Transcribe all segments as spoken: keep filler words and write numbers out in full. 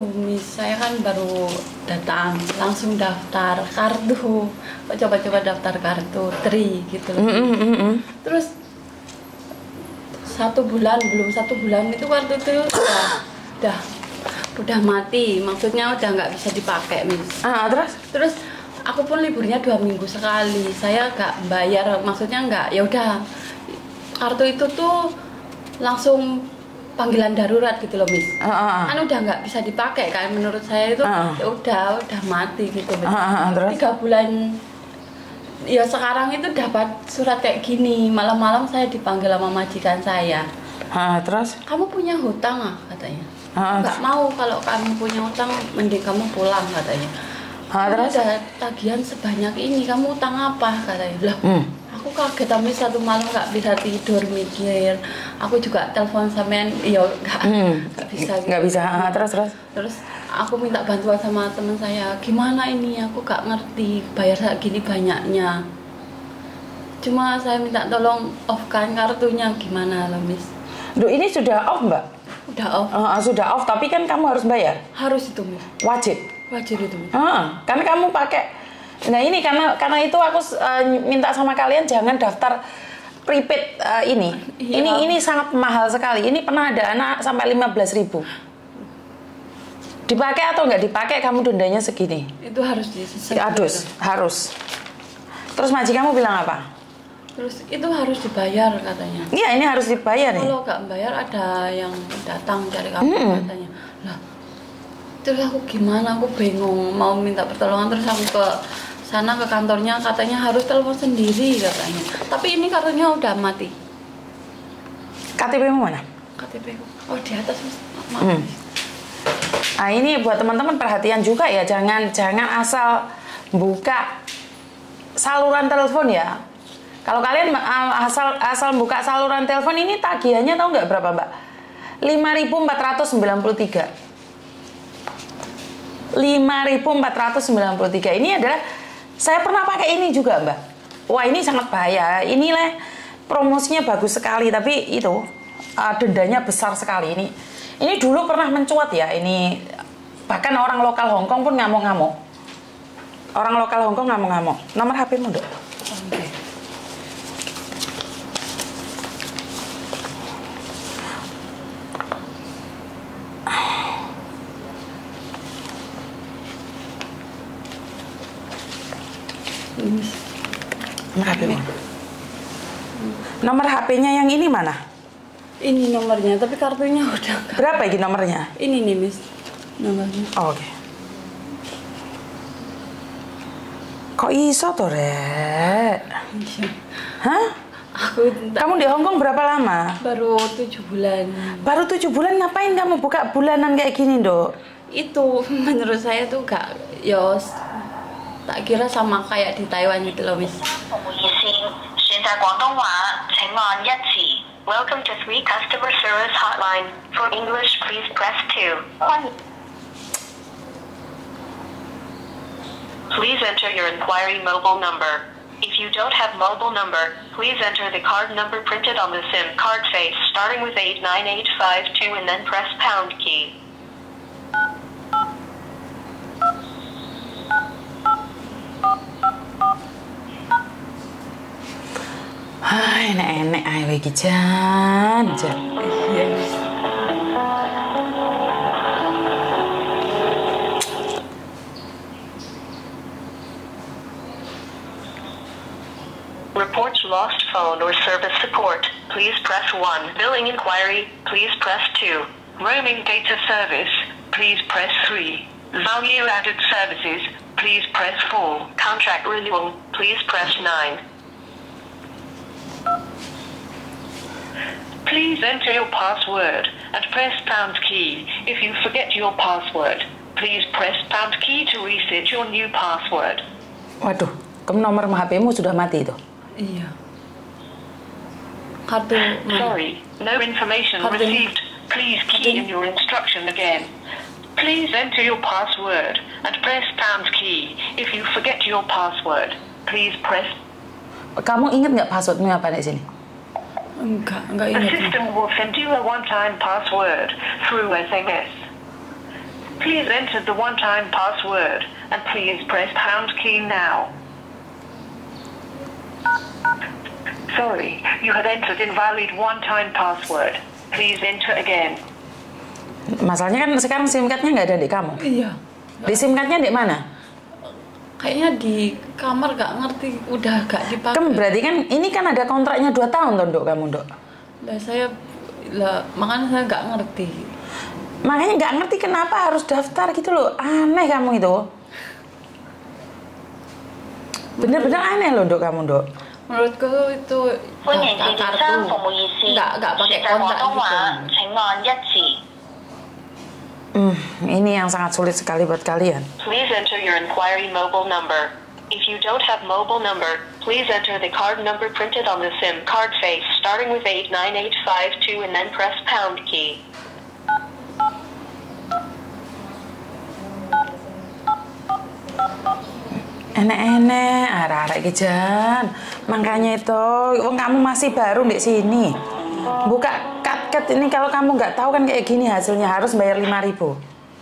Miss, saya kan baru datang, langsung daftar kartu, coba-coba daftar kartu, tri gitu loh. Mm, mm, mm. Terus satu bulan, belum satu bulan itu kartu itu udah, udah, udah mati, maksudnya udah nggak bisa dipakai, Miss. Ah, terus? Terus aku pun liburnya dua minggu sekali, saya nggak bayar, maksudnya nggak, ya udah, kartu itu tuh langsung panggilan darurat gitu loh, Miss. Uh, uh, uh. Kan udah nggak bisa dipakai kan, menurut saya itu uh. ya udah udah mati gitu, Miss. Uh, uh, uh, terus? Tiga bulan, ya sekarang itu dapat surat kayak gini, malam-malam saya dipanggil sama majikan saya. Uh, terus? Kamu punya hutang ah, katanya. Uh, nggak mau, kalau kamu punya hutang mending kamu pulang, katanya. Uh, terus? Ada tagihan sebanyak ini, kamu hutang apa, katanya. Lah, hmm. aku kaget, tapi satu malam nggak bisa tidur mikir. Aku juga telepon sampean, ya nggak hmm. nggak bisa. Gitu. Nggak bisa. Ah, terus terus. Terus aku minta bantuan sama teman saya. Gimana ini? Aku nggak ngerti. Bayar segini banyaknya. Cuma saya minta tolong off-kan kartunya, gimana loh, Miss? Duh, ini sudah off, Mbak? Udah off. Uh, sudah off, tapi kan kamu harus bayar. Harus itu, Miss. Wajib. Wajib itu, Miss. Uh, karena kamu pakai. Nah ini karena karena itu aku uh, minta sama kalian jangan daftar prepaid uh, ini. Iya. Ini ini sangat mahal sekali. Ini pernah ada anak sampai lima belas ribu. Dipakai atau nggak dipakai kamu dendanya segini. Itu harus disesuaikan. Harus, harus. Terus majikanmu bilang apa? Terus itu harus dibayar katanya. Iya, ini harus dibayar nih. Kalau nggak bayar ada yang datang cari kamu, hmm. katanya. Lah, terus aku gimana? Aku bingung mau minta pertolongan, terus aku ke sana ke kantornya, katanya harus telepon sendiri katanya. Tapi ini kartunya udah mati. K T P-mu mana? K T P-ku. Oh, di atas, Mas. Maaf. Hmm. Nah, ini buat teman-teman perhatian juga ya, jangan jangan asal buka saluran telepon ya. Kalau kalian asal asal buka saluran telepon ini tagihannya tahu nggak berapa, Mbak? lima ribu empat ratus sembilan puluh tiga. lima ribu empat ratus sembilan puluh tiga. Ini adalah saya pernah pakai ini juga, Mbak. Wah, ini sangat bahaya. Inilah promosinya bagus sekali, tapi itu uh, dendanya besar sekali. Ini ini dulu pernah mencuat ya. Ini bahkan orang lokal Hong Kong pun ngamuk-ngamuk. Orang lokal Hong Kong ngamuk-ngamuk. Nomor H P-mu, Dok? Oke. Okay. Nomor H P-nya. Nomor H P-nya yang ini mana? Ini nomornya, tapi kartunya udah. Berapa ini nomornya? Ini nih, Miss. Nomornya. Oh, oke. Okay. Kok iso toh, Rek? Hah? Aku kamu di Hong Kong berapa lama? Baru tujuh bulan. Baru tujuh bulan ngapain kamu buka bulanan kayak gini, Dok? Itu menurut saya tuh gak, yos, tak kira sama kayak di Taiwan gitu loh, Miss. Welcome to Three Customer Service Hotline. For English, please press two. Please enter your inquiry mobile number. If you don't have mobile number, please enter the card number printed on the SIM card face starting with eight nine eight five two and then press pound key. Hai, enek-enek ae iki jan, jan. Reports lost phone or service support, please press one. Billing inquiry, please press two. Roaming data service, please press three. Value added services, please press four. Contract renewal, please press nine. Please enter your password and press pound key. If you forget your password, please press pound key to reset your new password. Waduh, kamu nomor H P-mu sudah mati itu? Iya. Kartu. Sorry, no information Kartu. Received. Please key in your instruction again. Please enter your password and press pound key. If you forget your password, please press. Kamu ingat nggak passwordmu apa di sini? Enggak, enggak The ingat. system will send you a one-time password through S M S. Please enter the one-time password and please press pound key now. Sorry, you have entered invalid one-time password. Please enter again. Masalahnya kan sekarang SIM card-nya nggak ada di kamu. Iya. Di SIM card-nya di mana? Kayaknya di kamar gak ngerti, udah gak dipakai. Kan berarti kan ini kan ada kontraknya dua tahun tuh, Dok, kamu, Dok. Lah saya lah makanya saya nggak ngerti. Makanya nggak ngerti kenapa harus daftar gitu loh. Aneh kamu itu. Bener-bener aneh loh, Dok, kamu, Dok. Menurutku itu daftar kartu nggak nggak pakai kontrak gitu. Hmm, ini yang sangat sulit sekali buat kalian. Please enter your inquiry mobile number. If you don't have mobile number, please enter the card number printed on the SIM card face starting with eight nine eight five two and then press pound key. Enek-enek, arek-arek kejan. Makanya itu, wong kamu masih baru di sini. Buka cut-cut ini kalau kamu nggak tahu kan kayak gini hasilnya harus bayar lima ribu.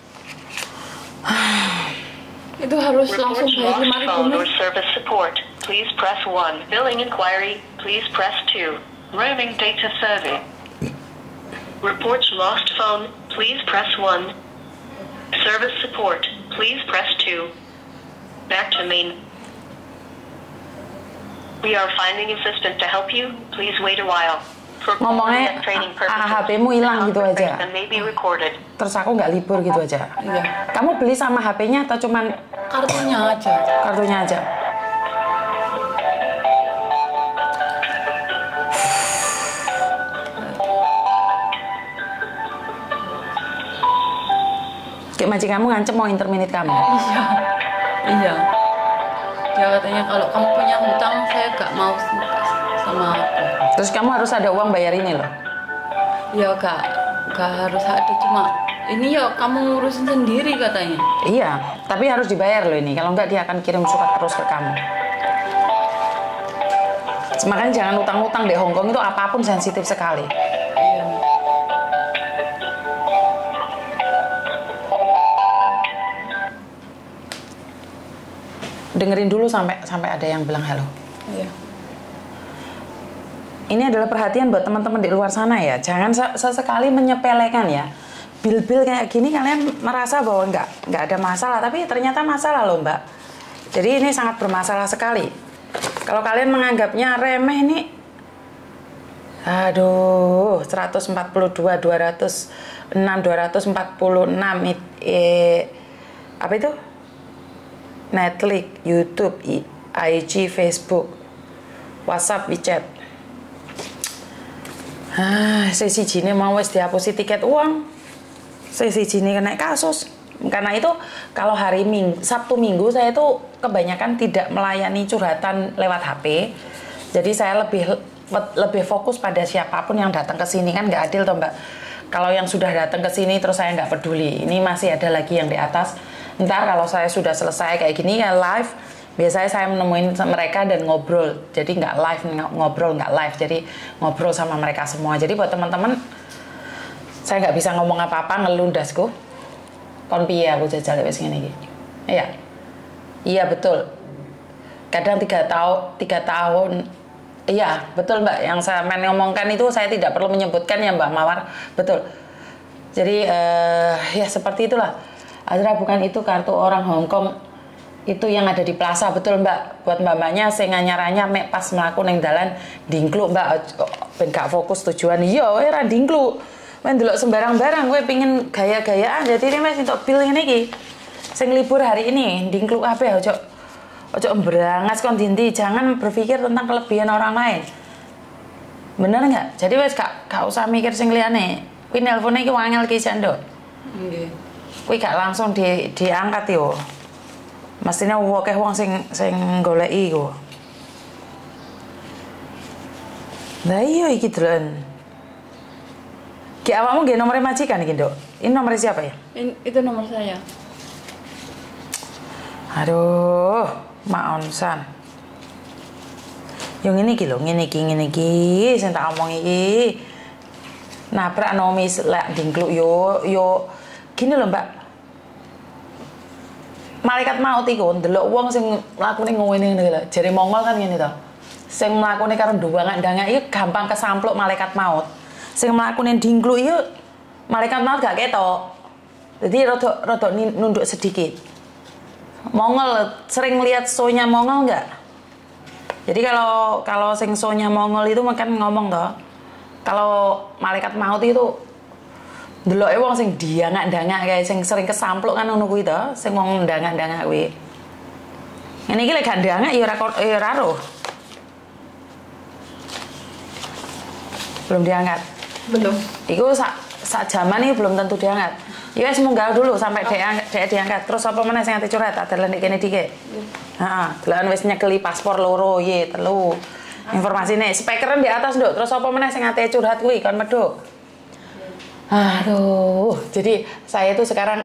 Itu harus langsung bayar lima ribu. Phone or service support, please press one. Billing inquiry, please press two. Roaming data survey. Reports lost phone, please press one. Service support, please press two. Back to main. We are finding assistant to help you. Please wait a while. For Ngomongnya training H P mu hilang gitu aja. may be recorded. Terus aku nggak libur gitu aja. Iya. Kamu beli sama H P-nya atau cuman Kartunya aja. kartunya aja? Kayak majikan kamu ngancem mau interminate kamu. Iya. Iya. Dia katanya kalau kamu punya hutang saya gak mau sama aku. Terus kamu harus ada uang bayar ini loh. Ya gak, gak harus ada, cuma ini ya kamu ngurusin sendiri katanya. Iya, tapi harus dibayar loh ini. Kalau enggak dia akan kirim surat terus ke kamu. Makanya jangan utang-utang di Hong Kong itu apapun sensitif sekali. Iya. Dengerin dulu sampai sampai ada yang bilang halo. Iya. Ini adalah perhatian buat teman-teman di luar sana ya. Jangan sesekali menyepelekan ya. Bil-bil kayak gini kalian merasa bahwa nggak nggak ada masalah, tapi ternyata masalah loh Mbak. Jadi ini sangat bermasalah sekali. Kalau kalian menganggapnya remeh ini, aduh, seratus empat puluh dua, dua ratus enam, dua ratus empat puluh enam, eh, apa itu? Netflix, YouTube, I G, Facebook, WhatsApp, WeChat. Ah, sesi jini mau wes dihapusi tiket uang. Sesi jini kena kasus. Karena itu kalau hari Minggu, Sabtu Minggu saya itu kebanyakan tidak melayani curhatan lewat H P. Jadi saya lebih lebih fokus pada siapapun yang datang ke sini, kan nggak adil toh Mbak. Kalau yang sudah datang ke sini terus saya nggak peduli. Ini masih ada lagi yang di atas. Ntar kalau saya sudah selesai kayak gini ya live, biasanya saya menemuin mereka dan ngobrol. Jadi nggak live, ngobrol nggak live. Jadi ngobrol sama mereka semua. Jadi buat teman-teman, saya nggak bisa ngomong apa-apa, ngeluh dasku. Kon piye aku jajal wis ngene iki. Iya. Iya betul. Kadang tiga tahun, tiga tahun. Iya betul Mbak. Yang saya main ngomongkan itu saya tidak perlu menyebutkan ya Mbak Mawar. Betul. Jadi uh, ya seperti itulah. Azra bukan itu kartu orang Hong Kong itu yang ada di plaza, betul Mbak. Buat mbak-mbaknya sing anyar-anyar nek pas mlaku ning dalan dingkluk Mbak, ben gak fokus tujuan. Iya ora dingkluk. Men delok sembarang-barang kowe pengin gaya-gayaan jadi ini wis entuk bil ngene iki. Sing libur hari ini dingkluk kabeh ojo ojo mbrangas kon dinti, jangan berpikir tentang kelebihan orang lain. Bener enggak? Jadi wis gak gak usah mikir sing liyane. Kuwi nelpone iki wangel ki Chandok. Nggih. Kuwi gak langsung di diangkat yo. Mestinya akeh wong sing sing goleki iku. Lah iya iki dren. Ki awakmu nggih nomor majikan iki, Nduk. Ini nomor siapa ya? In, itu nomor saya. Aduh, Mak Onsan. Yo ngene iki lho, ngene iki, ngene iki sing tak omong iki. Nabrak nomis lek dingkluk yo yo gini loh Mbak. malaikat maut iku ndelok wong sing mlakune ngene ngene lho. Jare Mongol kan ngene to. Sing mlakune karo ndangak-ndangak iki gampang kesampluk malaikat maut. Sing mlakune dingkluk iki malaikat maut gak ketok. Jadi rada rada nunduk sedikit. Mongol sering lihat show-nya Mongol nggak? Jadi kalau kalau sing show-nya Mongol itu makan ngomong toh. Kalau malaikat maut itu ndeloke wong sing diangak-dangak kae sing sering kesampluk kan ngono kuwi to, sing wong ndangak-ndangak kuwi. Ngene iki lek gak ndangak ya ora ya ora roh. Belum diangkat. Belum. Iku sak sak jaman iki belum tentu diangkat. Ya wis munggah dulu sampai oh. dhek dhek diangkat. Terus apa meneh sing ati curhat tak delok kene dike. Heeh, delokan wis nyekeli paspor loro ye telu. Informasine speakeran di atas, Nduk. Terus apa meneh sing ati curhat kuwi kon medhuk. Aduh, jadi saya itu sekarang